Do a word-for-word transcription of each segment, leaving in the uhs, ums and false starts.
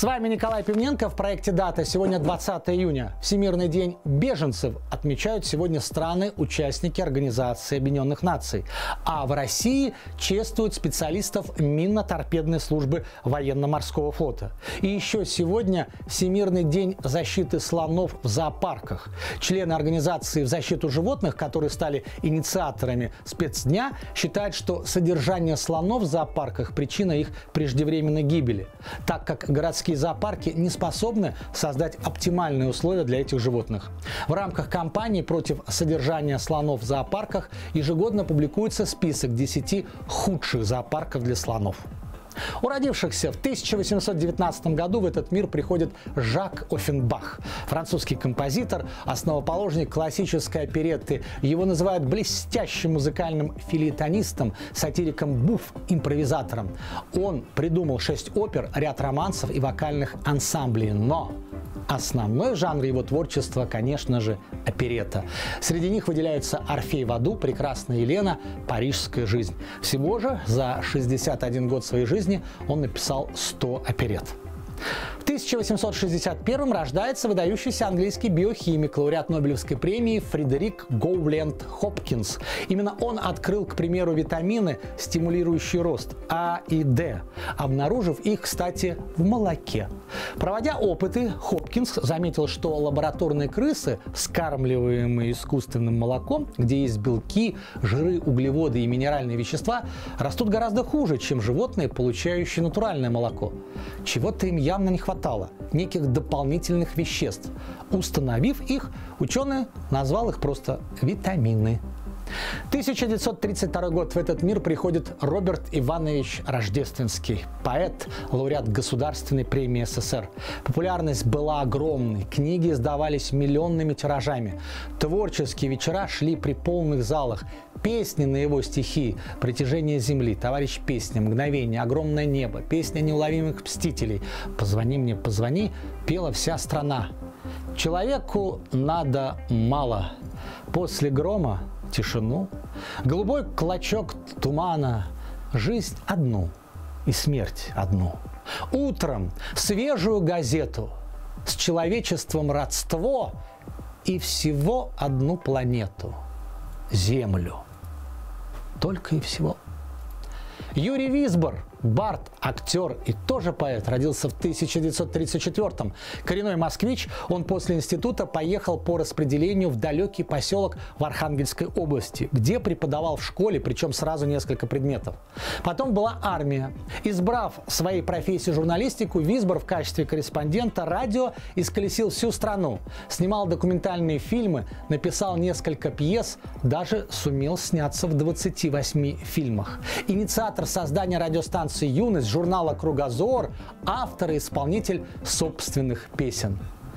С вами Николай Пивненко в проекте «Дата». Сегодня двадцатое июня. Всемирный день беженцев отмечают сегодня страны-участники Организации Объединенных Наций. А в России чествуют специалистов минно-торпедной службы военно-морского флота. И еще сегодня Всемирный день защиты слонов в зоопарках. Члены Организации в защиту животных, которые стали инициаторами спецдня, считают, что содержание слонов в зоопарках – причина их преждевременной гибели, так как городские зоопарки не способны создать оптимальные условия для этих животных. В рамках кампании против содержания слонов в зоопарках ежегодно публикуется список десяти худших зоопарков для слонов. У родившихся в тысяча восемьсот девятнадцатом году в этот мир приходит Жак Оффенбах, французский композитор, основоположник классической оперетты. Его называют блестящим музыкальным фельетонистом, сатириком буф, импровизатором. Он придумал шесть опер, ряд романсов и вокальных ансамблей, но основной жанр его творчества, конечно же, оперетта. Среди них выделяются «Орфей в аду», «Прекрасная Елена», «Парижская жизнь». Всего же за шестьдесят один год своей жизни он написал сто оперетт. В тысяча восемьсот шестьдесят первом рождается выдающийся английский биохимик, лауреат Нобелевской премии Фредерик Гоуленд Хопкинс. Именно он открыл, к примеру, витамины, стимулирующие рост А и Д, обнаружив их, кстати, в молоке. Проводя опыты, Хопкинс заметил, что лабораторные крысы, вскармливаемые искусственным молоком, где есть белки, жиры, углеводы и минеральные вещества, растут гораздо хуже, чем животные, получающие натуральное молоко. Чего-то им явно не хватало, неких дополнительных веществ. Установив их, ученый назвал их просто витамины. тысяча девятьсот тридцать второй год. В этот мир приходит Роберт Иванович Рождественский, поэт, лауреат Государственной премии СССР. Популярность была огромной, книги издавались миллионными тиражами, творческие вечера шли при полных залах, песни на его стихи «Притяжение земли», «Товарищ песня», «Мгновение», «Огромное небо», «Песня неуловимых мстителей», «Позвони мне, позвони» пела вся страна. Человеку надо мало. После грома тишину, голубой клочок тумана, жизнь одну и смерть одну. Утром свежую газету, с человечеством родство и всего одну планету – Землю. Только и всего. Юрий Висбор, бард, актер и тоже поэт, родился в тысяча девятьсот тридцать четвёртом. Коренной москвич, он после института поехал по распределению в далекий поселок в Архангельской области, где преподавал в школе, причем сразу несколько предметов. Потом была армия. Избрав своей профессией журналистику, Висбор в качестве корреспондента радио исколесил всю страну. Снимал документальные фильмы, написал несколько пьес, даже сумел сняться в двадцати восьми фильмах. Инициатор создания радиостанции «Юность», журнала «Кругозор», автор и исполнитель собственных песен.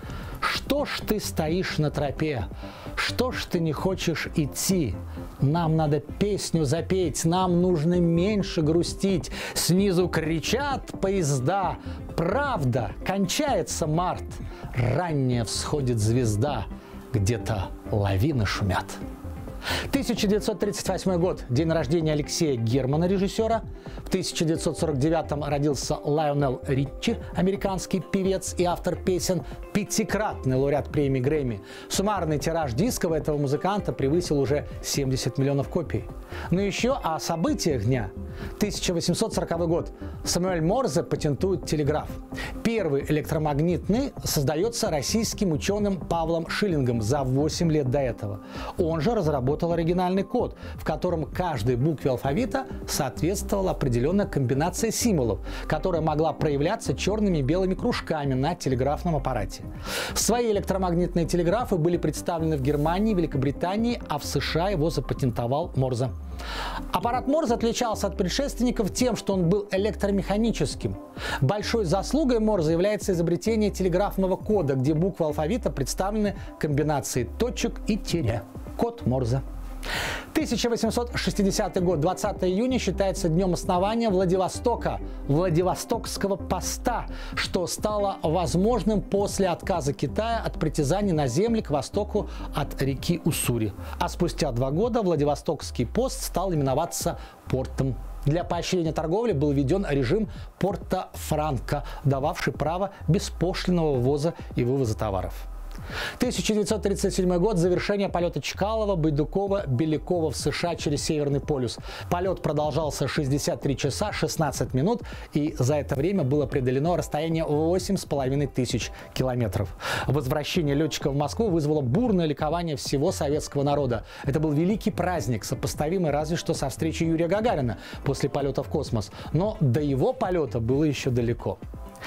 Что ж ты стоишь на тропе? Что ж ты не хочешь идти? Нам надо песню запеть, нам нужно меньше грустить. Снизу кричат поезда. Правда, кончается март. Ранняя всходит звезда. Где-то лавины шумят. тысяча девятьсот тридцать восьмой год. День рождения Алексея Германа, режиссера. В тысяча девятьсот сорок девятом родился Лайонел Ричи, американский певец и автор песен, пятикратный лауреат премии Грэмми. Суммарный тираж дисков этого музыканта превысил уже семьдесят миллионов копий. Но еще о событиях дня. тысяча восемьсот сороковой год. Самуэль Морзе патентует телеграф. Первый электромагнитный создается российским ученым Павлом Шиллингом за восемь лет до этого. Он же разработал оригинальный код, в котором каждой букве алфавита соответствовала определенная комбинация символов, которая могла проявляться черными и белыми кружками на телеграфном аппарате. Свои электромагнитные телеграфы были представлены в Германии, Великобритании, а в США его запатентовал Морзе. Аппарат Морзе отличался от предшественников тем, что он был электромеханическим. Большой заслугой Морзе является изобретение телеграфного кода, где буквы алфавита представлены комбинацией точек и тире. Код Морзе. тысяча восемьсот шестидесятый год, двадцатое июня, считается днем основания Владивостока, Владивостокского поста, что стало возможным после отказа Китая от притязаний на земли к востоку от реки Уссури. А спустя два года Владивостокский пост стал именоваться портом. Для поощрения торговли был введен режим порта Франко, дававший право беспошлинного ввоза и вывоза товаров. тысяча девятьсот тридцать седьмой год. Завершение полета Чкалова, Байдукова, Белякова в США через Северный полюс. Полет продолжался шестьдесят три часа шестнадцать минут, и за это время было преодолено расстояние восемь с половиной тысяч километров. Возвращение летчика в Москву вызвало бурное ликование всего советского народа. Это был великий праздник, сопоставимый разве что со встречей Юрия Гагарина после полета в космос. Но до его полета было еще далеко.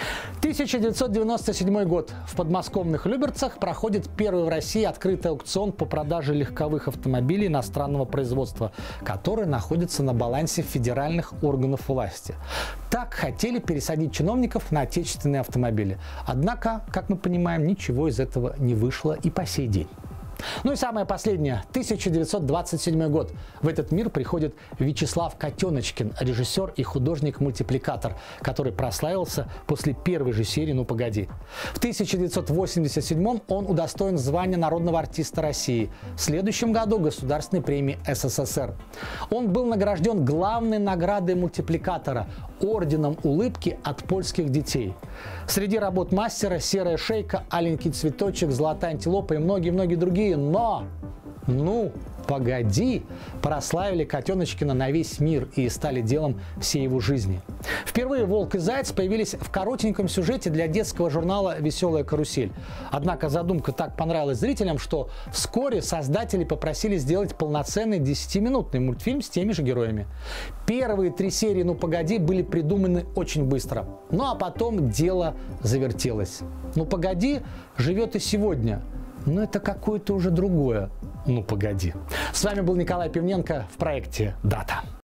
тысяча девятьсот девяносто седьмой год. В подмосковных Люберцах проходит первый в России открытый аукцион по продаже легковых автомобилей иностранного производства, которые находятся на балансе федеральных органов власти. Так хотели пересадить чиновников на отечественные автомобили. Однако, как мы понимаем, ничего из этого не вышло и по сей день. Ну и самое последнее. тысяча девятьсот двадцать седьмой год. В этот мир приходит Вячеслав Котеночкин, режиссер и художник-мультипликатор, который прославился после первой же серии «Ну, погоди». В тысяча девятьсот восемьдесят седьмом он удостоен звания народного артиста России. В следующем году государственной премии эс эс эс эр. Он был награжден главной наградой мультипликатора – орденом улыбки от польских детей. Среди работ мастера «Серая шейка», «Аленький цветочек», «Золотая антилопа» и многие-многие другие. Но, ну, погоди, прославили Котеночкина на весь мир и стали делом всей его жизни. Впервые «Волк и Заяц» появились в коротеньком сюжете для детского журнала «Веселая карусель». Однако задумка так понравилась зрителям, что вскоре создатели попросили сделать полноценный десятиминутный мультфильм с теми же героями. Первые три серии «Ну, погоди» были придуманы очень быстро. Ну а потом дело завертелось. «Ну, погоди» живет и сегодня. Но это какое-то уже другое. Ну, погоди. С вами был Николай Пивненко в проекте «Дата».